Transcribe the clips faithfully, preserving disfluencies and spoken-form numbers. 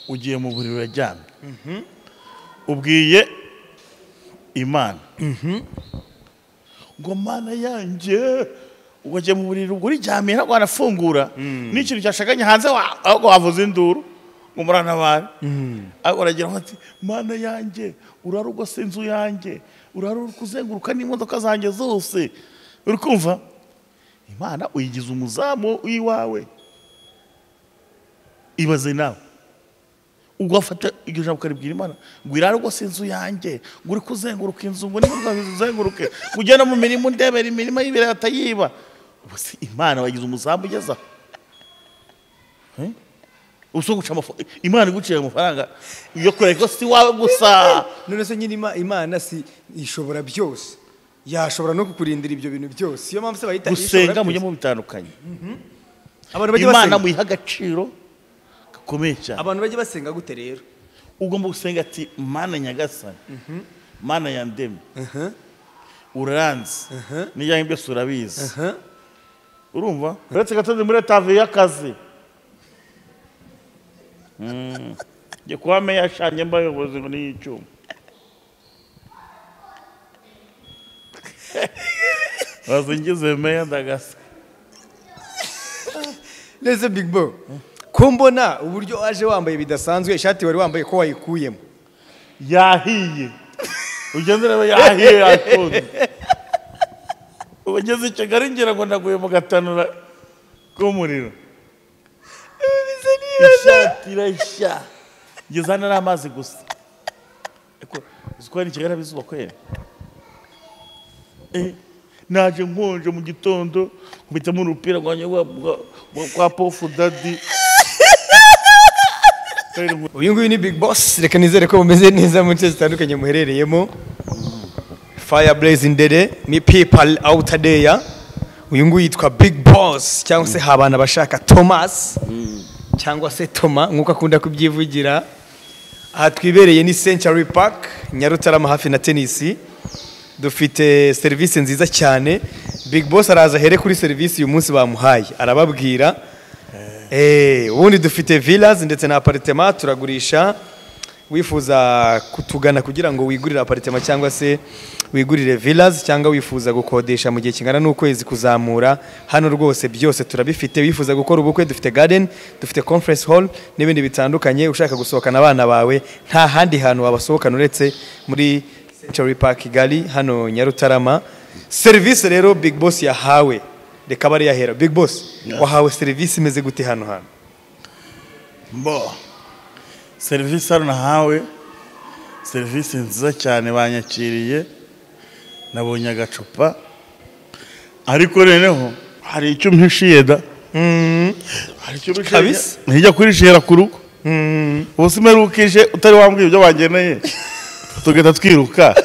ugiye mu buriro uraryamye ubwiye Imana ngo Mana yanjye ugiye mu buriro ubwo uryamye ntabwo wanafungura n'ikintu cyashaganye hanze ahubwo wavuze induru ngo muranabara ahubwo aragira ati Mana yanjye urarugose inzu yanjye urarukuzenguruka n'imodoka zanjye zose uri kumva Imana uyigize umuzamu w'iwawe ibaze nawe ugafata iryo jambo karibwira Imana ngo irarugose inzu yanjye ngo uri kuzenguruka inzu ngo n'imodoka zizenguruke ugenda mu mirimo ndebera imirimo y'ibirata atayiba ubuse Imana wagize umuzamu ugeza eh uso guca amafaranga Imana iguciye amafaranga iyo kureka si wawe gusa none se nyine Imana si ishobora byose yashobora no kukurindira ibyo bintu byose iyo mpamvu se bayita gusenga mujye mu bitandukanye abantu bajye Imana muyiha agaciro gakomeye cyane abantu bajye basenga gute rero ugomba gusenga ati Mana nyagasani Mana yandemye uranzi n'ijyanye byose urabizi urumva uretse gatozi muri tave y'akazi nge kuba meya yashanye mbayobozi ngo n'icyuma wazingize meya ndagasa neze Big Bo ko mbona uburyo aje wambaye bidasanzwe ishati wari wambaye ko wayikuyemo yahiye ugendera yahiye yakoze ubageze Kigali ngira ngo ndaguye mu gatanura k'umuriro ishati irashya ngezana n'amazi gusa eko uzikwani Kigali abizuba kwera eh naje nkonje mu gitondo nkubitamo urupira rwanye kwa Pofu Daddy uyu nguyu ni Big Boss reka nizere ko bumeze neza mu nce zitandukanye muherereyemo Fire Blaze Ndere ni people out there uyu nguyu yitwa Big Boss cyangwa se habana bashaka Thomas cyangwa se Toma nkuko akunda kubyivugira aha twibereye ni Century Park Nyarutarama hafi na tennis dufite service nziza cyane Big Boss araza here kuri service uyu munsi bamuhaye arababwira eh ubundi dufite villas ndetse na appartement turagurisha wifuza kutugana kugira ngo wigurire appartement cyangwa se wigurire villas cyangwa wifuza gukodesha mu gihe kingana n'ukwezi kuzamura hano rwose byose turabifite wifuza gukora ubukwe dufite garden dufite conference hall n'ibindi bitandukanye ushaka gusohokana abana bawe nta handi hantu wabasohokana uretse muri Century Park Kigali hano Nyarutarama service rero Big Boss yahawe reka bari yahera Big Boss wahawe service imeze gute hano hano bo service hano nahawe service nziza cyane banyakiriye nabonye agacupa ariko noneho hari icyo mpishiye da mhm hari icyo mpishiye nijya kurishira ku rugo mhm ubuse merukije utari wambwiye ibyo wangeneye tugenda twiruka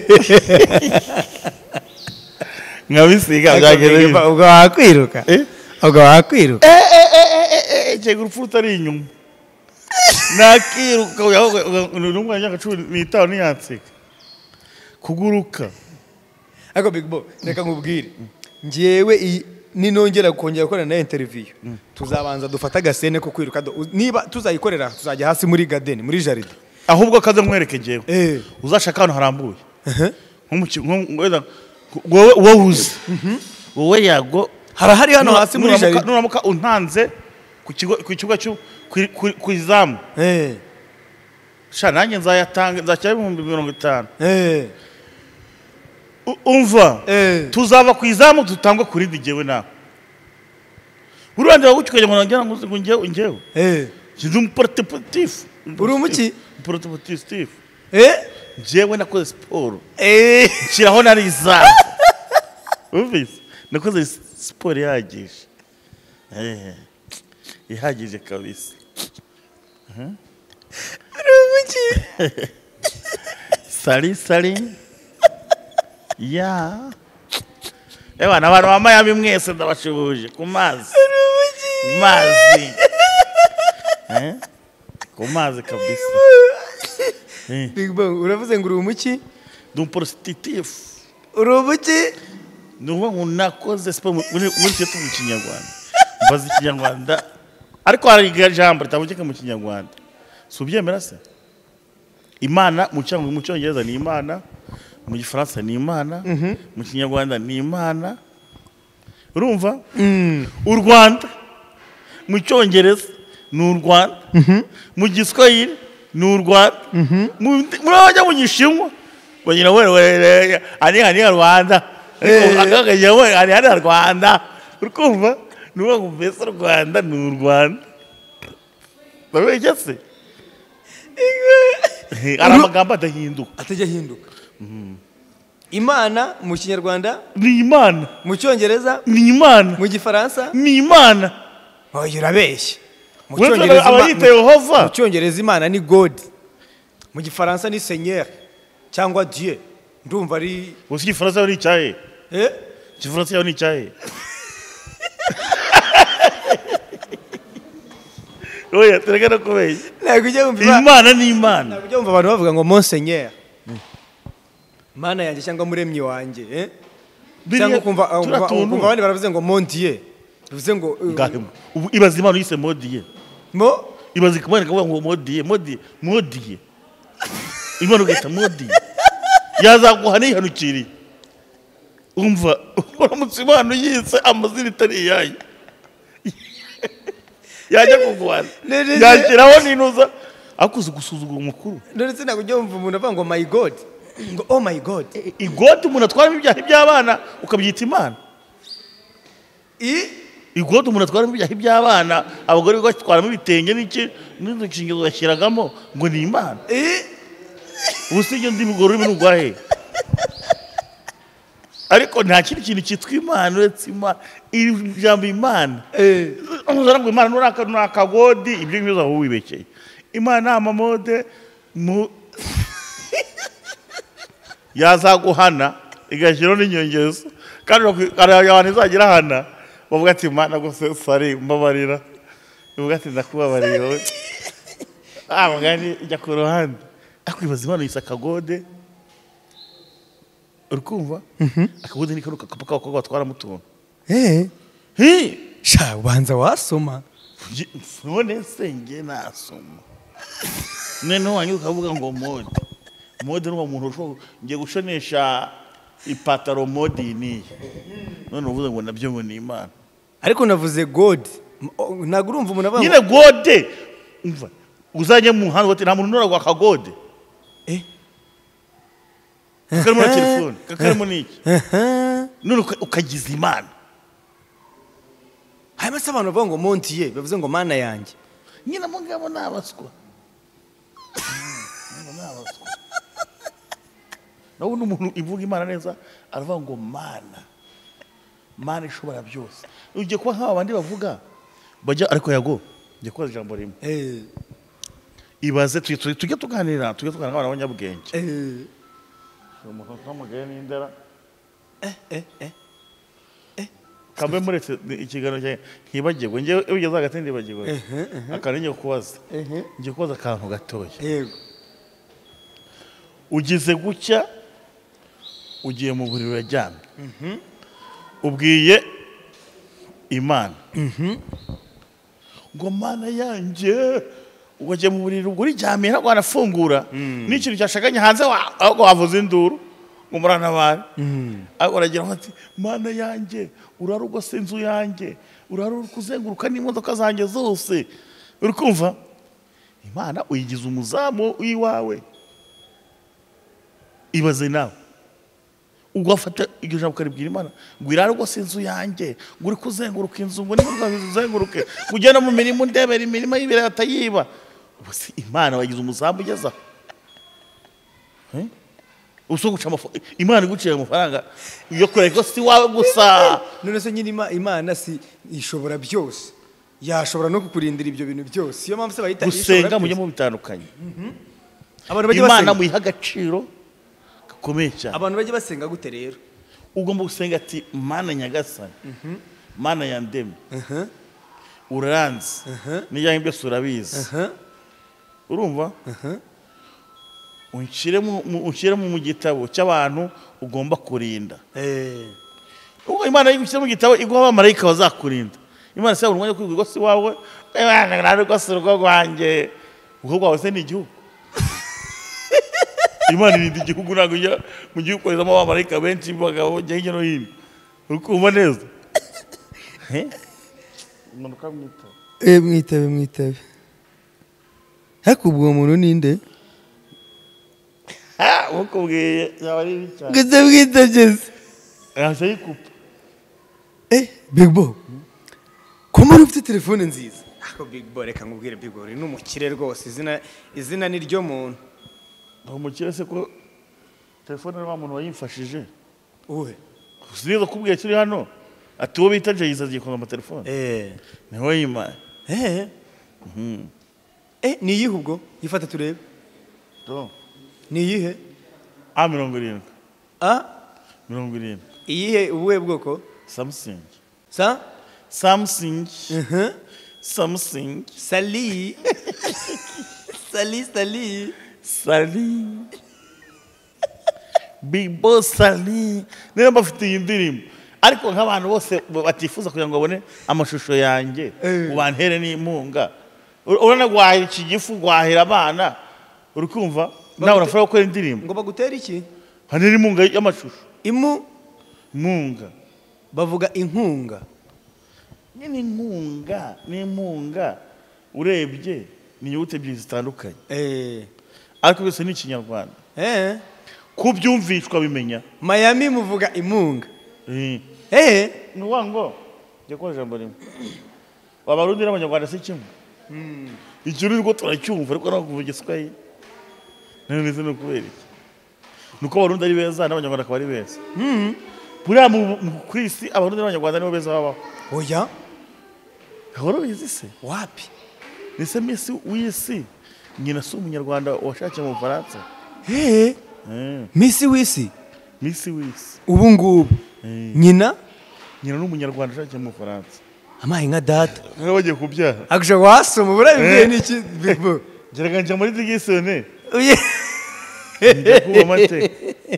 ngabisiga byagereye ubwo wakwiruka eh ubwo wakwiruka eh eh eh cyego urupfu utari inyuma nakiruka n'umwanya agacuri nitaho niyatsika kuguruka ako Big Bo reka nkubwire ngiyewe ninongera kongera gukora na interview tuzabanza dufata gasene ko kwiruka niba tuzayikorera tuzajya hasi muri garden muri jaride ahubwo kaza mwereke ngewe eh uzashaka hano harambuye nk'umuki wowe wowe wowe yago harahari hano hasi muri jaride nuramuka untanze ku kigo ku kigo cyo ku izamu eh sha nanjye nzayatanga nzacyari ibihumbi mirongo itanu eh umva tuzava ku izamu tutangwa kuri ndigewe nawe urande wagucukanye ngo ngira ngo ngewe ngewe eh ndi portatif uri umuki portatif eh ngewe nakoze sport eh nshiraho nari izamu ubise nakoze sport yagije eh ihagije kabisa uri umuki sali sali ya ewa n'abantu bambaye mwese ndabashubuje ku mazi mazi eh ku mazi kabisa Big Bo uravuze ngo uri umuki ndi prostitutif uri umuki nuba unakoze spa muri cyo mu Kinyarwanda mbaza Ikinyarwanda ariko hari jambo ritabujeka mu Kinyarwanda subyemera se imana mu cyangwa mu cyongereza ni imana mu gifaransa ni imana mu kinyarwanda ni imana urumva u Rwanda mu cyongereza ni u Rwanda mu giswahili ni u Rwanda muri abajya mu gishinwa bagira we ani ani Rwanda akagaje we ani ani Rwanda urumva nuwo mbese u Rwanda ni u Rwanda babeye se ara magambo adahinduka atajya hinduka imana mu kinyarwanda ni imana mu cyongereza ni imana mu gifaransa ni imana oya urabeshya mu cyongereza abayita Yehova mu cyongereza imana ni God mu gifaransa ni Seigneur cyangwa Dieu ndumva ari uzi gifaransa ni cyahe eh gifaransa ni cyahe oya terekana kubeye nakujya umva imana ni imana nakujya umva abantu bavuga ngo Monseigneur mana yanjye cyangwa muremyi wanjye eh cyangwa kumva kumva abandi baravuze ngo Mon Dieu bivuze ngo ibaza imana yise Mon Dieu mo ibaza kumwana kavuga ngo Mon Dieu Mon Dieu Mon Dieu imana ugita Mon Dieu yazaguha nihanukiriye umva uramutse imana yise amazina itari yayo yajya kugwana yakiraho ninuza akuze gusuzugura umukuru ndetse nakujya umva umuntu avuga ngo my God ngo oh my God igoti umuntu atwara ibyaha by'abana ukabyita imana i igoti umuntu atwara ibyaha by'abana abagore batwara ibitenge n'iki n'inkingizo gashyiragamo ngo ni imana i ubusige ndi bigoro n'ubwahe ariko nta kindi kintu cyitwa imana uretse imana ijambo imana eh uzarangwa imana nuraka nakagodi ibyo biza aho wibekeye imana amamode mu yazaguhana igashiro n'inyongezo kandi abantu izagira hana bavuga ati imana gose sari mbabarira bavuga ati ndakubabariye ah mugani ijya ku ruhande akwibaza imana yisa kagode urkumva akagode ni karuka kapaka ko batwara mutuntu eh he sha ubanza wasoma none senge nasoma nene wanyu kavuga ngo mode mode n'uwo muntu usho ngiye gushonesha ipataro mode ni none uvuze ngo nabyo ngo ni imana ariko navuze God ntago urumva umuntu avuga nyine gode umva uzanye mu hano wote nta muntu nora gwa kagode eh kakarimo na telefone kakarimo niki none ukagiza imana hayama se abantu bavuga ngo Mon Dieu bavuze ngo mana yanjye nyine mu ngabo nabaswa nabaswa nawo n'umuntu ivuga imana neza aravuga ngo mana mana ishobora byose uje kuba nk'aba bandi bavuga bajya ariko yago ngiye kubaza ijambo rimwe eh ibaze tujye tuganira tujye tuganira n'abantu b'abanyabwenge eh umuntu utamugaya n'indera eh eh eh kambe muretse ikiganiro cye nkibagirwe ngiye ugeze hagati ndibagirwe akari ngiye kubaza ngiye kubaza akantu gatoya yego ugize gucya ugiye mu buriro urajyana ubwiye imana ngo mana yanjye ugiye mu buriro ubwo uryamye ntabwo wanafungura n'ikintu cyashaganye hanze ahubwo wavuze induru ngo muranabare ariko uragira ati mana yanjye urarugose inzu yanjye urarukuzenguruka n'imodoka zanjye zose uri kumva imana uyigize umuzamu w'iwawe ibaze nawe ugafata iryo jambo ukaribwira imana ngo irarugose inzu yanjye ngo uri kuzenguruka inzu ngo n'imodoka zizenguruke ugenda mu mirimo ndebera imirimo y'ibiraya atayiba ubuse imana wagize umuzamu ugeza uso guca amafaranga imana iguciye amafaranga yo kureka si wawe gusa none se nyine imana si ishobora byose yashobora no kukurindira ibyo bintu byose iyo mpamvu se bayita gusenga mujye mu bitandukanye abantu bajye imana muyiha agaciro gakomeye cyane abantu bajye basenga gute rero ugomba gusenga ati mana nyagasani mana yandemye uranzi n'ijyanye byose urabizi urumva unshyire mu gitabo cy'abantu ugomba kurinda ubwo imana yigushyira mu gitabo iguha abamarayika bazakurinda imana se umwanya wo kwiga si wawe ntabwo rwose urugo rwanjye ubwo bwawe se ni igihugu Imana irinda igihugu ntabwo ujya mu gihugu koherezamo abamarayika benshi bagabo bajya hirya no hino uri kumva neza umanuka mwitabe eh mwitabe mwitabe hakubwo umuntu ninde ha ukubwiye yaba ari cyane gute bwitabye yahise yikupa eh Big Bo ko muri ufite telefone nziza ako Big Bo reka ngubwire Big Bo ni umukire rwose izina izina ni ryo muntu umukire se ko telefone wa muntu wayimfashije uwe usize kubwiye kiri hano ati wo bita Jayisa agiye kwanga telefone eh niho yima eh mhm eh ni yihe ubwo yifata turebe to ni yihe a mirongo irindwi a mirongo irindwi iyihe ubuhe bwoko Samsung sa Samsung mhm Samsung Sali Sali Sali Sali Big Boss Sali niyo bafite indirimbo ariko nk'abantu bose batifuza kugira ngo babone amashusho yanjye ubantere n'impunga urana gwahira iki gifu gwahira abana uri kumva nawe urafara gukora indirimbo ngo bagutera iki hanira impunga y'amashusho imu munga bavuga inkunga nyine inkunga n'impunga urebye ni inyuguti ebyiri zitandukanye eh ariko byose ni ikinyarwanda eh kubyumvishwa bimenya Miami muvuga imunga eh eh nuwango yakora jambo rimwe wabarundi n'abanyarwanda se kimwe mm icyo riko turacyumva ariko no kuvuga Igiswahili none se no kubera iki nuko abarundi ari beza n'abanyarwanda akaba ari beza mm buriya mu kwisi abarundi n'abanyarwanda nibo beza babaho oya horo bizise wapi nise Messi wisi nyina si umunyarwanda washakiye mu Faransa eh Messi wisi Messi wisi ubu ngubu nyina nyina n'umunyarwanda washakiye mu Faransa amaye nka data nka bagiye kubyara akusha wasoma burabiye niki Big Bo gereka nje muri digisone oye kuba mate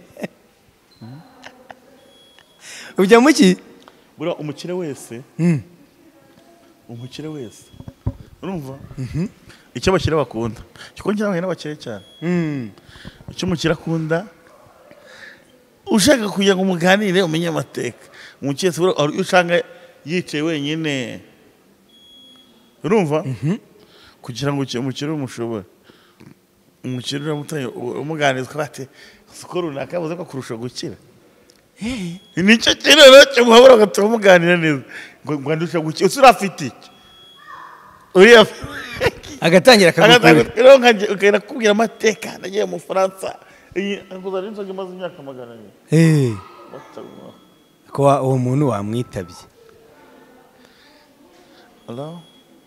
ujya muki bura umukire wese mm umukire wese urumva mhm icyo bakira bakunda cyo ngira ngo n'abakire cyane mm icyo umukire akunda ushaka kugira ngo muganire umenye amateka umukire ushanga yicaye wenyine urumva mhm kugira ngo umukire umushobora umukire uramutaye umuganirizwa bate siko runaka bavuze ko kurusha gukira eh nicyo kirero cyo muhabura gatumuganira neza ngo ngandusha gukira usirafite iki uriya agatangira akagukura rero nkanje ukera kubwira amateka nagiye mu Faransa nguza rinzo gimaze imyaka magana eh ko uwo muntu wamwitabye Hello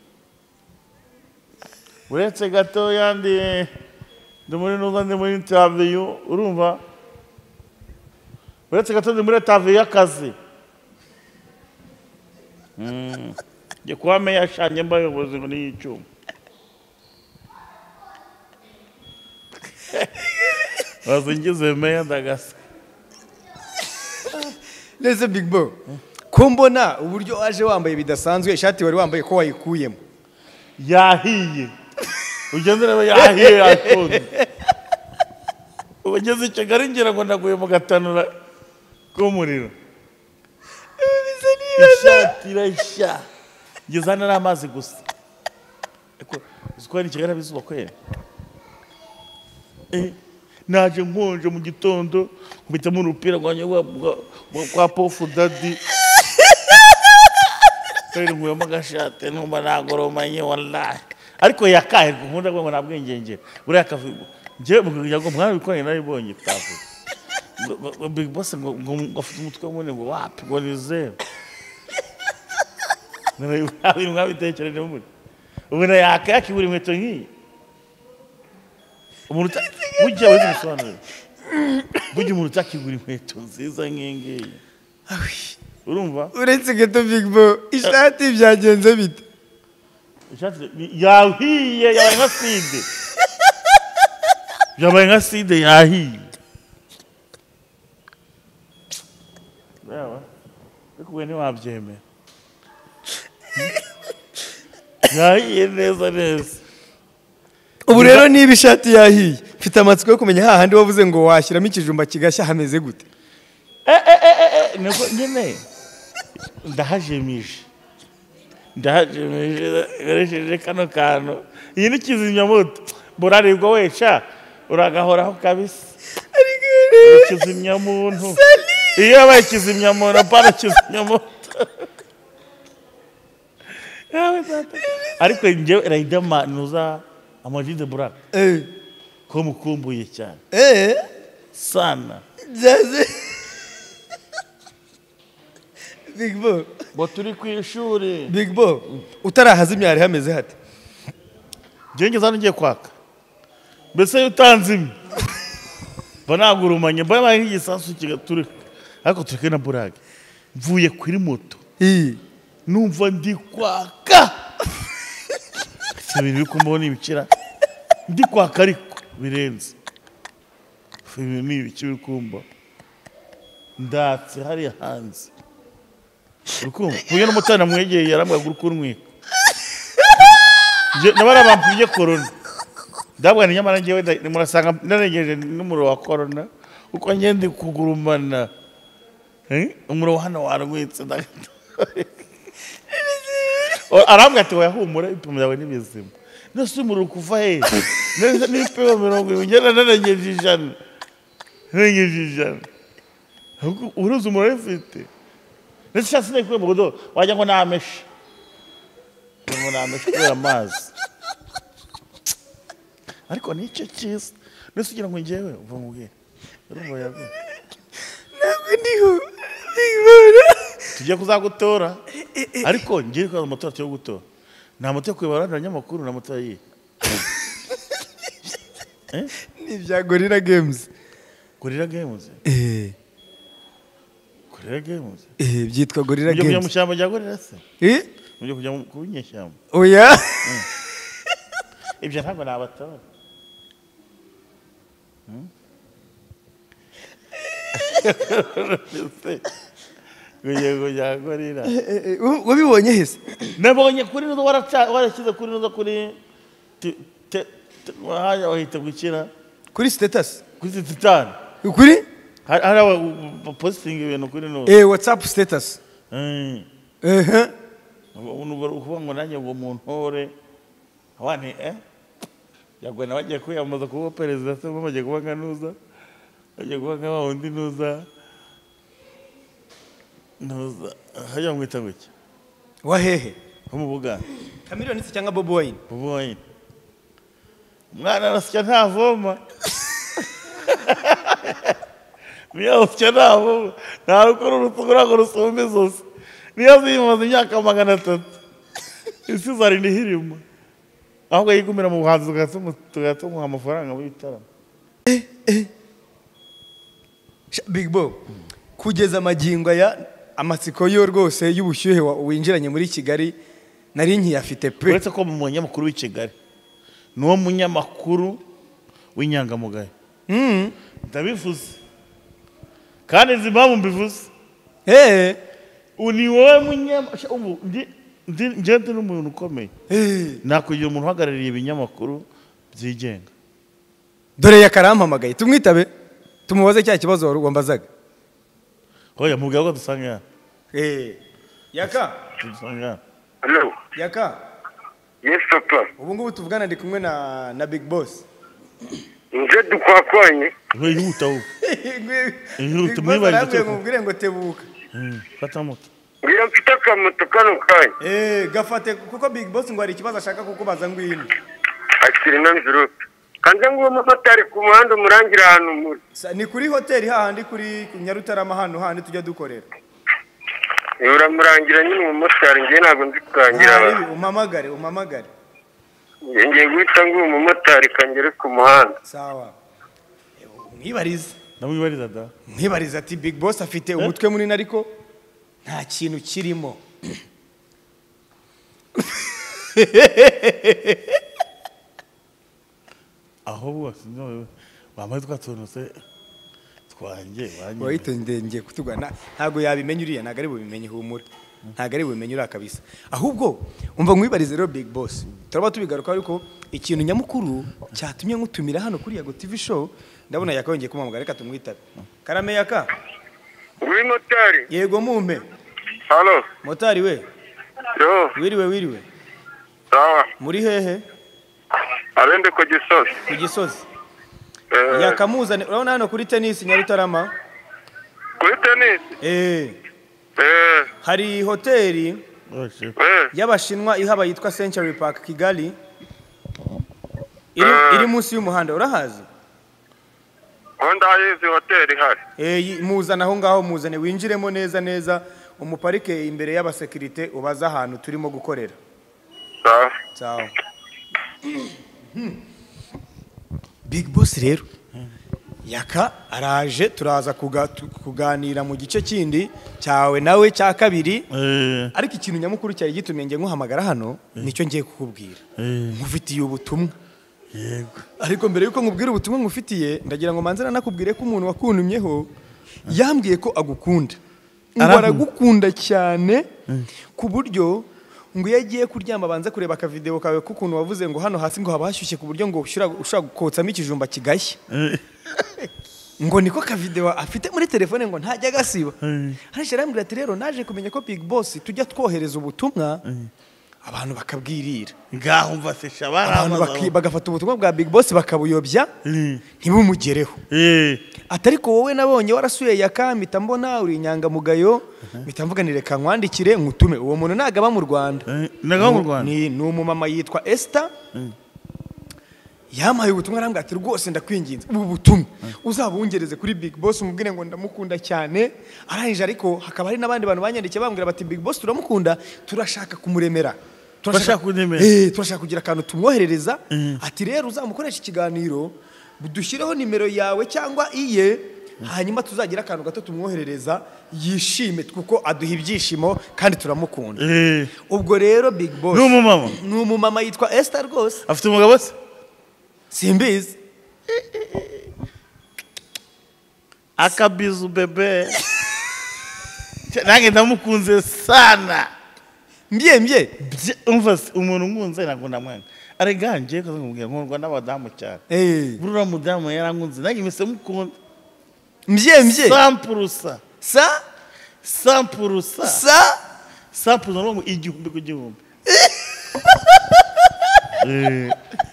uretse gato yandi ndumuri nuzande muri interview urumva uretse gato ndumuri interview y'akazi mm je kwa me yashanye mbaye ubuzi ngo ni icyuma wazingize meya ndagasa neze Big Bo ko mbona uburyo aje wambaye bidasanzwe ishati wari wambaye ko wayikuyemo yahiye ugendera yahiye yakonde ubageze Kigali ngira ngo ndaguye mu gatanura k'umuriro ishati irashya ngizana n'amazi gusa eko uzikwani Kigali bizuba kwera eh naje nkonje mu gitondo kubita mu rupira rwanye kwa Pofu Daddy kandi nguye magashate numba nagoromanye wallahi ariko yakahe nkunda ngo nabwengengera buriya kavuga je mugira ngo mwana bikoranye naribonye tavu Big Boss ngo ngafite umutwe mune ngo wapi ngo nize nari ari mwabitekereze muri ubona yakaki buri mweto nki umuntu ujya wize musobanuro bujye umuntu utakigura inkweto nziza nkengeye urumva uretse gato Big Bo ishati byagenze bite ishati yahiye yabaye nka side yabaye nka side yahiye yawa bikuwe ni wabyemera yahiye neza neza ubu rero niba ishati yahiye mfite amatsiko yo kumenya hahandi wavuze ngo washyiramo ikijumba kigashya hameze gute eh eh eh niko nyene ndahajemije ndahajemije garesheje kano kano iyi ni kizimyamoto burarirwa wesha uragahoraho kabisa kizimyamuntu iyo abaye kizimyamuntu para kizimyamoto ariko njye Riderman nuza amajide buraka eh ko mukumbuye cyane eh sana jaze Big Bo bo turi ku ishuri Big Bo utarahazimya hari hameze hate Jenge zano ngiye kwaka mbese utanzimye banagurumanye baba nk'igisasu kigaturika ariko tureke na burage mvuye kuri moto eh numva ndi kwaka ibintu bikumbona ibikira ndi kwaka ariko birenze ibintu ni ibiki bikumba ndatse hari hanze urukumva kuyo n'umutana mwegeye yarambwaga urukunwika je nabara bampije corona ndabwa ni nyamara ngewe murasanga naregeje n'umuro wa corona uko ngende kugurumana eh umuro hano warwitse arambwa ati wahumura ipimo yawe n'ibizima nasumura kuva he neza n'ipewa mirongo ngena naregeje ijana naregeje ijana uruzi umurefite nese cyasine kwe mugodo wajya ngo nameshe ngo nameshe kubera amazi ariko nicyo cyiza nese ugira ngo ngewe uva mubwire urumva yago ntabwo ndiho ibora tujye kuzagutora ariko ngiye kwa moto cyo gutora nta moto yo kwibarana nyamakuru na moto yi eh ni bya Gorilla Games Gorilla Games eh Gorilla Games eh byitwa Gorilla Games Mujye mu cyamba rya Gorilla se eh mujye kujya ku nyeshyamba oya ibyo ntabwo nabatora Goye goya Gorilla wabibonye hese nabonye kuri no warashyize kuri no kuri wahaye wahita gukira kuri status kuri Titan kuri hari aba posting ibintu kuri no eh WhatsApp status eh eh ubu kuvuga ngo nanjye ngo muntore abane eh yagwe nabagiye kwiyamaza kuba perezida se bamaze kuba nganuza bagiye kuba nka undi nuza nuza hajya mwita guke wahehe mu Buganda Chameleone se cyangwa Bobo Wine Bobo Wine mwana arasya ntavoma niyo usya ntavoma nta rukuru rutugura ngo rusumbe zose niyo zimaze imyaka magana atatu isi zari ndihirimo ahubwo yigumira mu buhanzi tugatumuha amafaranga mu bitaramo Big Bo kugeza magingo ya amatsiko yo rwose y'ubushyuhe winjiranye muri Kigali nari nkiyafite pe uretse ko mu munyamakuru w'i Kigali nuwo munyamakuru w'inyangamugayo mm ndabivuze kandi nzi impamvu mbivuze eh uni wowe munyamakuru ndi ngende n'umuntu ukomeye eh nakugira umuntu uhagarariye ibinyamakuru byigenga dore yakarampamagaye tumwitabe tumubaze cya kibazo wambazaga oya mubwira ko dusanga eh yaka dusanga Hello. yaka Yes, papa. ubu ngubu tuvugana ndi kumwe na na Big Boss Nje dukwakwanye. we yihuta ubu Big Boss arambye ngubwire ngo tebuka fata moto Ngira mfite akamoto kano kanya. eh gafate kuko Big Boss ngo hari ikibazo ashaka kukubaza ngwino Akiri na mvirope. Kanze ngo umumotari ku muhanda umurangira ahantu muri. ni kuri hoteli hahandi kuri Nyarutarama hano handi tujya dukorera Uramurangira nyine umumotari ngiye ntabwo nzi kurangira abantu. umamagare umamagare Ngiye guhita ngo umumotari kangere ku muhanda. sawa mwibarize ndamwibariza da mwibarize ati Big Boss afite umutwe munini ariko nta kintu kirimo aho bose no bamaze twatonose twanjye wahita ndenge kutugana ntago yabimenye uriya ntago ari bubimenye humura ntago ari bumenye ura kabisa ahubwo umva mwibarize rero Big Boss turaba tubigaruka ariko ikintu nyamukuru cyatumye ngutumira hano kuri Yago T V show ndabona yakongeye kumamugara reka tumwitabe Karame Yaka uri motari yego mumpe halo motari we yo wiriwe wiriwe sawa muri hehe abende ko gisozi ku Gisozi eh yakamuzane urabona hano kuri tennis Nyarutarama kuri tennis eh eh hari hoteli eh y'abashinwa ihaba yitwa Century Park Kigali iri iri munsi y'umuhanda urahazi Honda yizi hotel hari eh muzana aho ngaho muzane winjiremo neza neza umuparike imbere y'abasekirite ubaza ahantu turimo gukorera sawa sawa Big Boss rero Yaka araje turaza kuganira mu gice kindi cyawe nawe cya kabiri ariko ikintu nyamukuru cyari gitumye nge nkuhamagara hano nicyo ngiye kukubwira nkufitiye ubutumwa yego ariko mbere yuko nkubwira ubutumwa nkufitiye ndagira ngo manzana nakubwire ko umuntu wakuntumyeho yambwiye ko agukunda ngo aragukunda cyane ku buryo ngo yagiye kuryama banze kureba aka video kawe kukuntu wavuze ngo hano hasi ngo haba hashyushye ku buryo ngo ushaka gukotsamo ikijumba kigashye ngo niko ka video afite muri telefone ngo ntajya gasiba arashira yambwira ati rero naje kumenya ko Big Boss tujya twohereza ubutumwa abantu bakabwirira ngaho mva se shabara abantu bagafata ubutumwa bwa Big Boss bakabuyobya ntibumugereho eh atari ko wowe nabonye warasuye Yakamita mbona uri inyangamugayo mitamvuganire kankwandikire ngutume uwo muntu nagaba mu Rwanda nagaba mu Rwanda ni numumama yitwa Esther yamaye ubutumwa arambwa ati rwose ndakwinginze ubu butumwa uzabungereze kuri Big Boss umubwire ngo ndamukunda cyane arangije ariko hakaba hari nabandi bantu banyandikiye bambwira bati Big Boss turamukunda turashaka kumuremera turashaka kunemera eh turashaka kugira akantu tumwoherereza ati rero uzamukoresha ikiganiro budushireho nimero yawe cyangwa iye hanyuma tuzagira akantu gato tumwoherereza yishime kuko aduha ibyishimo kandi turamukunda ubwo rero Big Boss n'umumama n'umumama yitwa Esther rwose afite umugabo se simbizi akabizu bebe nange ndamukunze sana mbye mbye umva umuntu nkunze nako ndamwanga ariganje ko ngubwira nkundwa n'abadamu cyane eh burura mudamu yarankunze nange mise mukunda mbye mbye sampurusa sa sampurusa sa sampurusa no igihumbi ku gihumbi eh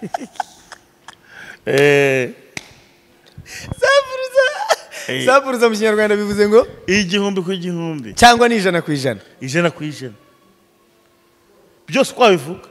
eh sampurusa sampurusa mu Kinyarwanda bivuze ngo igihumbi ku gihumbi cyangwa ni ijana ku ijana ijana ku ijana byose kwa bivuga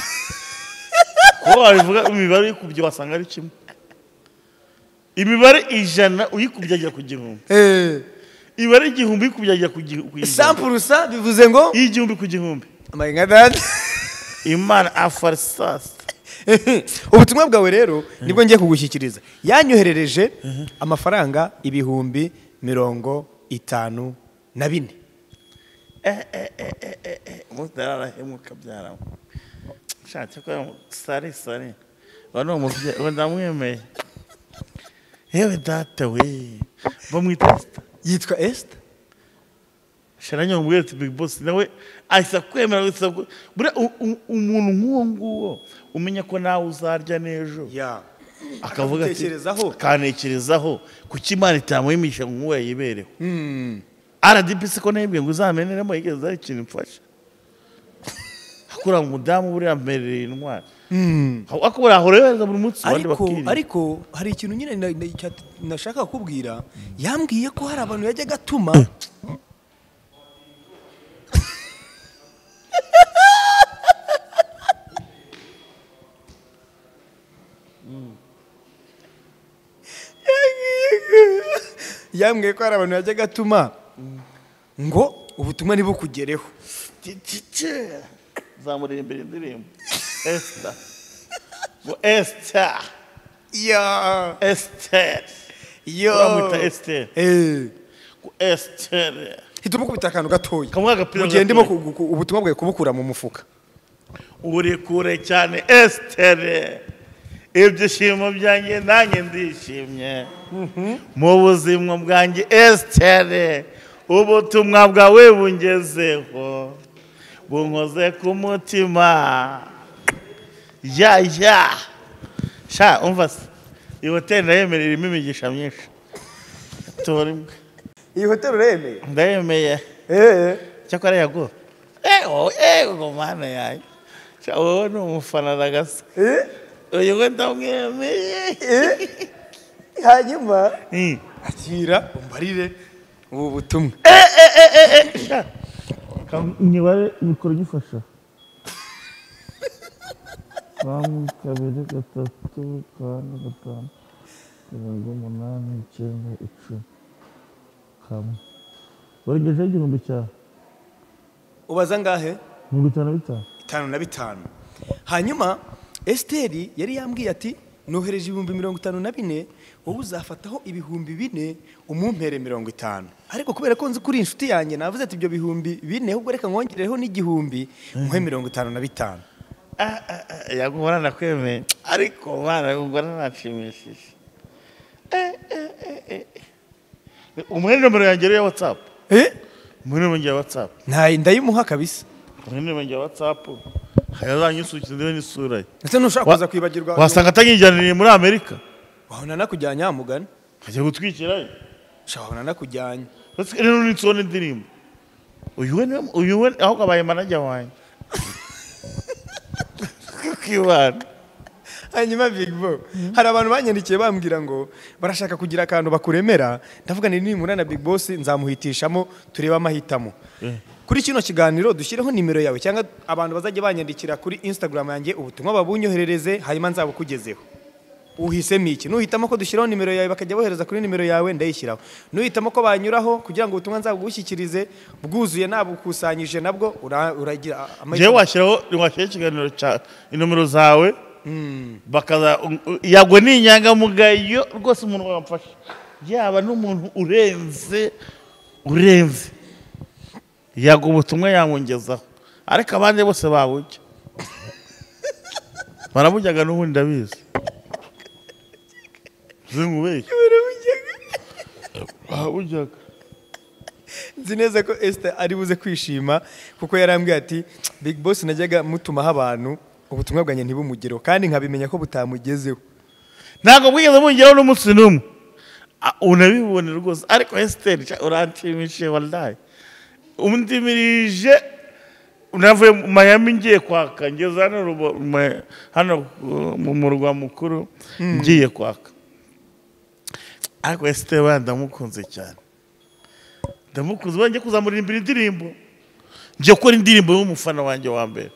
ko wabivuga imibare y'ikubye wasanga ari kimwe imibare ijana uyikubye ajya ku gihumbi eh ibare igihumbi ikubye ajya ku gihumbi sampurusa bivuze ngo igihumbi ku gihumbi my god imana afarsas ubutumwa bwawe rero nibwo ngiye kugushyikiriza yanyoherereje amafaranga ibihumbi mirongo itanu na bine eh eh eh eh mudarara hemuka byara shatse ko sare sare bano muvye ndamwemeye yewe data we bamwita yitwa Esther sharanya umubwira ati Big Boss nawe ahisa kwemera gusabwa bura umuntu nk'uwo nguwo umenya ko nawe uzarya nejo ya akavuga ati kanekerezaho kuki Imana itamuhimisha nk'uwo yibereho mm R D P C ko nibwe ngo uzameneremo yigeze ari ikintu mfasha akura umudamu buri ambereye intwara mm akubura ahoreza buri munsi wandi bakiri ariko hari ikintu nyine nashaka kukubwira yambwiye ko hari abantu yajya gatuma yambwiye ko hari abantu yajya gatuma ngo ubutumwa nibukugereho zamurira imbere indirimbo Esther ngo Esther ya Esther yo uramwita Esther eh ngo Esther hitamo kubita akantu gatoya kamwe agapira mugiye ndimo ubutumwa bwawe kubukura mu mufuka uri kure cyane Esther ibyishimo byanjye nanjye ndishimye mu buzima bwanjye Esther ubutumwa bwawe bungezeho bunkoze ku mutima ya ya sha umva se iyi hoteli ndayemerera irimo imigisha myinshi tora imbwa iyi hoteli uremeye ndayemeye eh cyakora yago eh oh eh ngo mana yayi sha wowe ni umufana ragasa eh uyu we ndamwemeye eh hanyuma Mm. akira umbarire ubu butumwa eh eh eh eh eh sha nyibare mikoro gifasha kamwe kabiri gatatu kane gatanu karindwi umunani icyenda icumi kamwe warengejeho igihumbi cyawe ubaza ngahe mirongo itanu na bitanu itanu na bitanu hanyuma Esteri yari yambwiye ati nohereje ibihumbi mirongo itanu na bine wowe uzafataho ibihumbi bine umumpere mirongo itanu ariko kubera ko nzi kuri inshuti yanjye navuze ati ibyo bihumbi bine ahubwo reka nkongereho n'igihumbi muhe mirongo itanu na bitanu yagumana nakwemeye ariko mwana ubwo nanashimishije umuhe nomero yanjye ya WhatsApp eh umuhe nomero ya WhatsApp ntayi ndayimuha kabisa umuhe nomero ya WhatsApp hayazanyisukize ndiwe n'isura ye ndetse nushaka kuza kwibagirwa wasanga atanyijyaniriye muri Amerika wabona nakujyanye amugana ajya gutwikirayo shabona nakujyanye basi rero nitsone ndirimbo uyu we uyu we aho kabaye manager wanjye kibana hanyuma Big Bo hari abantu banyandikiye bambwira ngo barashaka kugira akantu bakuremera ndavuga ni nimura na Big Boss nzamuhitishamo tureba amahitamo kuri kino kiganiro dushyireho nimero yawe cyangwa abantu bazajya banyandikira kuri Instagram yanjye ubutumwa babunyoherereze hanyuma nzabukugezeho uhisemo iki nuhitamo ko dushyiraho nimero yawe bakajya bohereza kuri nimero yawe ndayishyiraho nuhitamo ko banyuraho kugira ngo ubutumwa nzabugushyikirize bwuzuye nabukusanyije nabwo uragira je washyiraho washyira ikiganiro cya inomero zawe bakaza yagwe ni inyangamugayo rwose umuntu wamfasha yaba n'umuntu urenze urenze yago ubutumwa yamwongezaho ariko abandi bose babujya barabujyaga n'ubundi ndabizi zingubeye babujyaga nzi neza ko Esther ari buze kwishima kuko yarambwiye ati Big Boss najyaga mutumaho abantu ubutumwa bwanjye ntibumugereho kandi nkabimenya ko butamugezeho ntabwo bwigeze bungeraho n'umunsi n'umwe unabibonera rwose ariko Esther uranshimishije wallahi umutimirije unavuye mu Miami ngiye kwaka ngeze hano hano mu murwa mukuru ngiye kwaka ariko Esther bandamukunze cyane ndamukunze banjye kuzamuririmbira indirimbo ngiye gukora indirimbo y'umufana wanjye wa mbere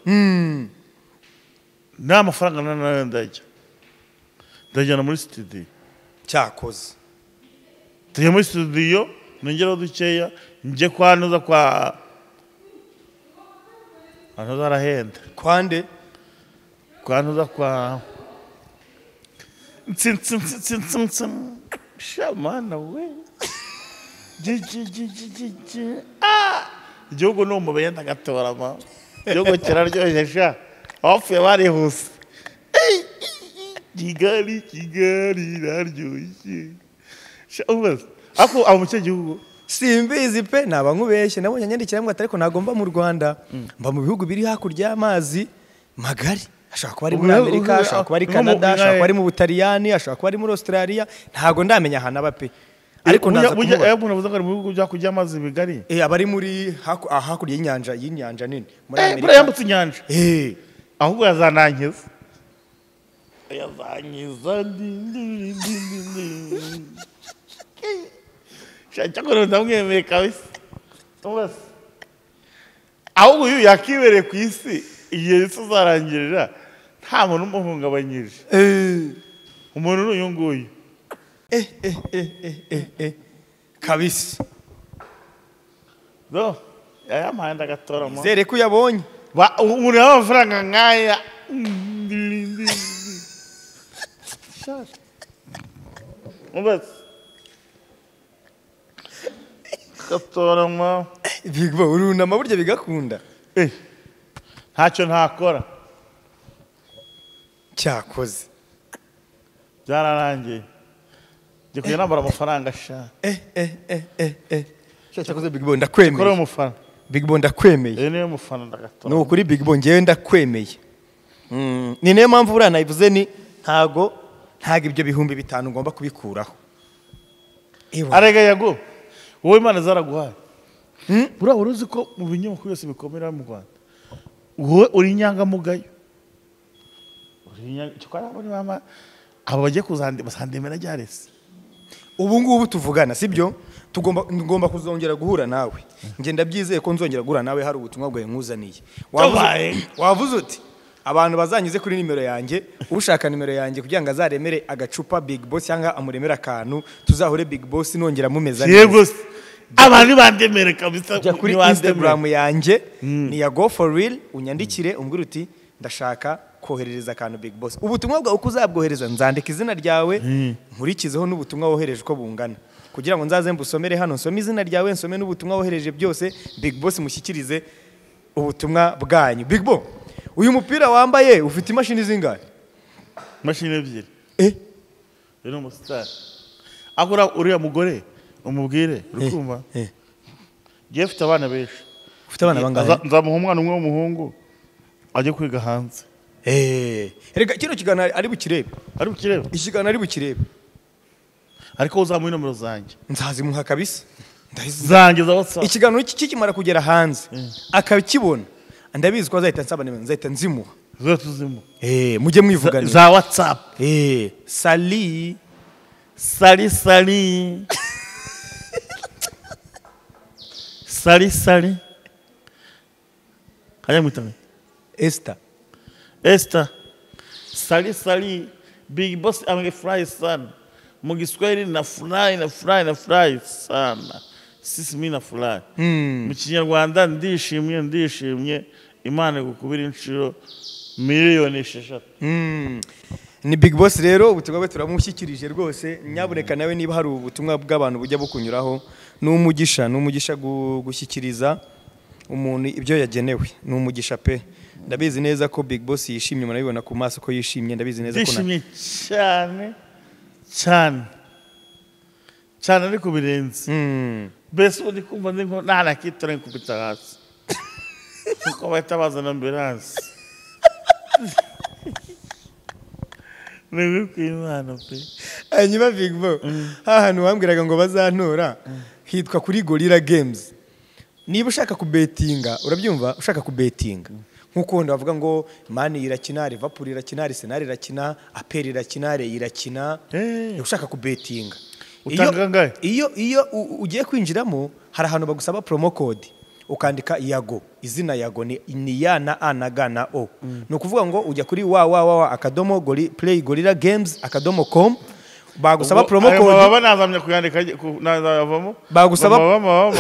nta mafaranga nayo ndajya ndajyana muri studio cyakoze tujya muri studio nongeraho dukeya njye kwanuza kwa anuza arahenda kwande kwanuza kwa tsin tsin tsin tsin tsin shamana we ji ji ji ji ji ji ah igihugu no mubenda gatorama igihugu kiraryoshye sha bapfuye barihuse Kigali Kigali naryoshye shabaza ako abo mu gihugu simbizi pe naba nkubeshye nabonye nyandikira ngo ariko nagomba mu Rwanda mba mu bihugu biri hakurya y'amazi magari ashaka kuba ari muri Amerika ashaka kuba ari Canada ashaka kuba ari mu Butaliyani ashaka kuba ari muri Australia ntago ndamenya hana aba pe ariko ndaza kumubona iyo umuntu avuze ko ari mu bihugu bya kujya amazi bigari eh abari muri hakurya y'inyanja y'inyanja nini muri Amerika eh yambutse inyanja eh ahubwo yazanankiza yazankiza ndi cyakora ndamwemeye kabisa ubase ahubwo uyu yakibereye ku isi igihe isi uzarangirira nta muntu umuhungabanyije umuntu n'uyu nguyu eh eh eh eh eh kabisa do yayampaye ndagatoramo zere ko yabonye umuntu y'amafaranga nkaya ubase gatorama Big Bo urunama burya bigakunda eh ntacyo ntakora cyakoze byararangiye ngiye nambara amafaranga sha eh eh eh eh eh cyakoze Big Bo kora ndakwemeye umufana Big Bo ndakwemeye eh niyo mufana ndagatora ni ukuri Big Bo ngewe ndakwemeye Mm, ni niyo mpamvu buriya nayivuze ni ntago ntago ibyo bihumbi bitanu ngomba kubikuraho arega yago wowe Imana zaraguhaye buriya uruzi ko mu binyamakuru byose bikomera mu Rwanda wowe uri inyangamugayo uri cyokora abo mama abo bagiye kuzandemera ryarese ubu ngubu tuvugana sibyo tugomba ngomba kuzongera guhura nawe nge ndabyizeye ko nzongera guhura nawe hari ubutumwa bwawe nkuzaniye wavuze wavuze uti abantu bazanyuze kuri nimero yanjye ushaka nimero yanjye kugira ngo azaremere agacupa Big Boss cyangwa amuremere akantu tuzahure Big Boss nongera mumeza neza yego abantu bandemere kabisa jya kuri Instagram yanjye ni ya go for real unyandikire umbwira uti ndashaka koherereza akantu Big Boss ubutumwa bwawe uko uzabwohereza nzandika izina ryawe nkurikizeho n'ubutumwa wohereje uko bungana kugira ngo nzaze mbusomere hano nsome izina ryawe nsome n'ubutumwa wohereje byose Big Boss mushyikirize ubutumwa bwanyu Big Bo uyu mupira wambaye ufite imashini zingahe mashini ebyiri eh rero umustar akora uriya mugore umubwire rukumva eh giye ufite abana benshi ufite abana bangahe nzamuha umwana umwe w'umuhungu ajye kwiga hanze eh rega kino kigana ari bukirebe ari bukirebe ikigana ari bukirebe ariko uzamuha nomero zanjye nzazimuha kabisa zanjye za WhatsApp ikigano iki kikimara kugera hanze akakibona ndabizi ko azahita nsaba nimero nzahita nzimuha zo tuzimu eh mujye mwivugana za WhatsApp eh sali sali sali sali sali kaya mutame Esther Esther sali sali Big Boss amefurahi sana mu Kiswahili na furahi na furahi na furahi sana sisi mimi na furahi mu Kinyarwanda ndishimye ndishimye Imana gukubira inshuro miliyoni esheshatu ni Big Boss rero ubutumwa bwe turamushyikirije rwose nyaboneka nawe niba hari ubutumwa bw'abantu bujya bukunyuraho n'umugisha n'umugisha gushyikiriza umuntu ibyo yagenewe n'umugisha pe ndabizi neza ko Big Boss yishimye murabibona ku maso ko yishimye ndabizi neza ko yishimye cyane cyane cyane ariko birenze bese uri kumva ngo nta nakitore nkubita hasi kuko bahita bazana ambulance Niwe kwimana pe hanyuma Big Bo hahantu wambwiraga ngo bazantora hitwa kuri Gorilla Games niba ushaka kubetinga urabyumva ushaka kubetinga nkuko wenda bavuga ngo Mani irakina Liverpool irakina Arsenal irakina Aperi irakina Real irakina ushaka kubetinga utanga ngahe iyo iyo ugiye kwinjiramo hari ahantu bagusaba promo code ukandika yago izina yago ni ni ya na a na ga na o no kuvuga ngo ujya kuri wa wa wa akadomo gori play gorilla games akadomo com bagusaba promo code baba nazamye kuyandika nazavamo bagusaba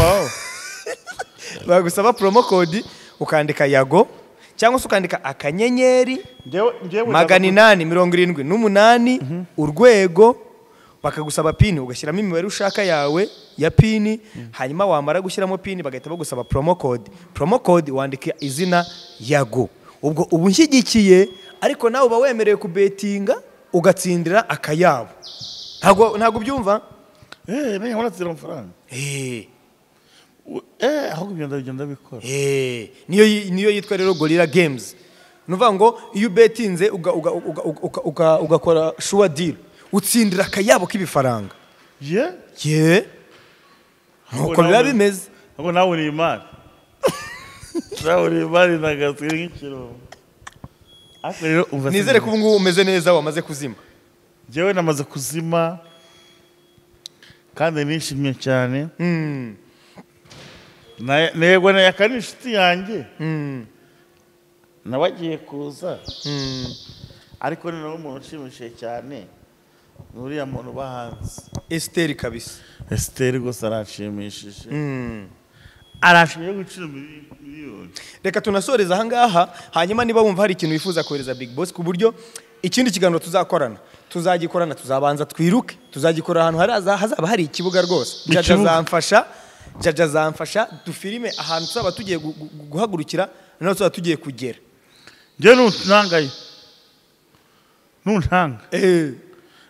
bagusaba promo code ukandika yago cyangwa se ukandika akanyenyeri magana inani mirongo irindwi n'umunani urwego bakagusaba pini ugashyiramo imibare ushaka yawe ya pini hanyuma wamara gushyiramo pini bagahita bagusaba promo code promo code wandika izina yago ubwo ubu nshyigikiye ariko nawe uba wemerewe kubetinga ugatsindira akayabo ntago ntago byumva eh neye waratsira amafaranga eh eh aho kugenda bigenda bikora eh niyo niyo yitwa rero Gorilla Games nuvuga ngo iyo betinze uga uga ugakora sure deal utsindira akayabo k'ibifaranga ye ye nuko biba bimeze ngo nawe uri imana nawe uri imana nagasira nk'ikiro ariko rero umva nizere ko ubu ngubu umeze neza wamaze kuzima jewe namaze kuzima kandi nishimye cyane mm na nego na yakani inshuti yanjye mm nabagiye kuza mm ariko ni nawe umuntu ushimishije cyane nuriya muntu bahanze Esther kabisa Esther gose arashimishije mm arashimye gucira miliyoni reka tunasoreza aha ngaha hanyuma niba wumva hari ikintu wifuza kohereza Big Boss ku buryo ikindi kiganiro tuzakorana tuzagikorana tuzabanza twiruke tuzagikora ahantu haraza hazaba hari ikibuga rwose jaja zamfasha jaja zamfasha dufilime ahantu tuzaba tugiye guhagurukira naho tuzaba tugiye kugera je nuntangaye nuntanga eh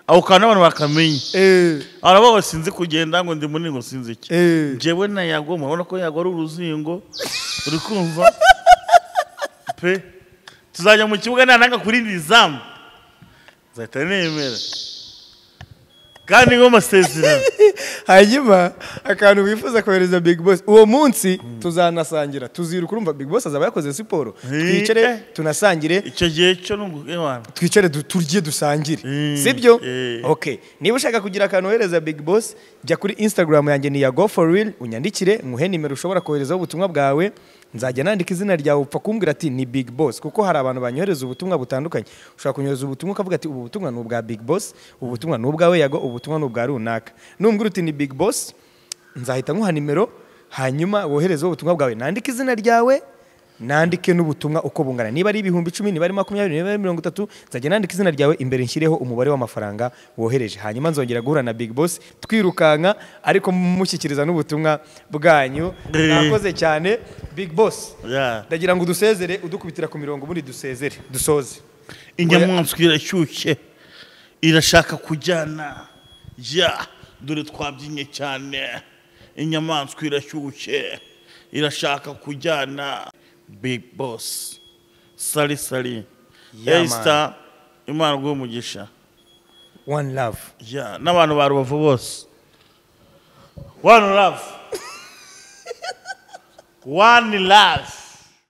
aho kana abantu bakamenye eh arabo basinze kugenda ngo ndi munini ngo sinze iki eh jewe na yago mubona ko yago ari uruzingo uri kumva pe tuzajya mu kibuga nananga kuri nizamu zahita nemera kandi ngo masezerano hanyuma akantu wifuza kohereza Big Boss uwo munsi tuzanasangira tuziruka urumva Big Boss azaba yakoze siporo twicare tunasangire icyo gihe cyo n'umwana twicare turye dusangire sibyo okay niba ushaka kugira akantu wohereza Big Boss jya kuri Instagram yanjye ni ya go for real unyandikire nguhe nimero ushobora koherezaho ubutumwa bwawe nzajya nandika izina ryawe upfa kumbwira ati ni Big Boss kuko hari abantu banyohereza ubutumwa butandukanye ushaka kunyohereza ubutumwa ukavuga ati ubu butumwa ni ubwa Big Boss ubu butumwa ni ubwawe yago ubutumwa ni ubwa runaka numbwira uti ni Big Boss nzahita nkuha nimero hanyuma woherezeho ubutumwa bwawe nandika izina ryawe nandike n'ubutumwa uko bungana niba ari ibihumbi icumi niba ari makumyabiri niba ari mirongo itatu nzajya nandika izina ryawe imbere nshyireho umubare w'amafaranga wohereje hanyuma nzongera guhura na Big Boss twirukanka ariko mushyikiriza n'ubutumwa bwanyu nakoze cyane Big Boss ndagira ngo udusezere udukubitira ku mirongo muri dusezere dusoze inyamaswa irashyushye irashaka kujyana ya dore twabyinye cyane inyamaswa irashyushye irashaka kujyana Big Boss sali sali Esther Imana ngo umugisha one love ya n'abantu ba Rubavu bose one love one love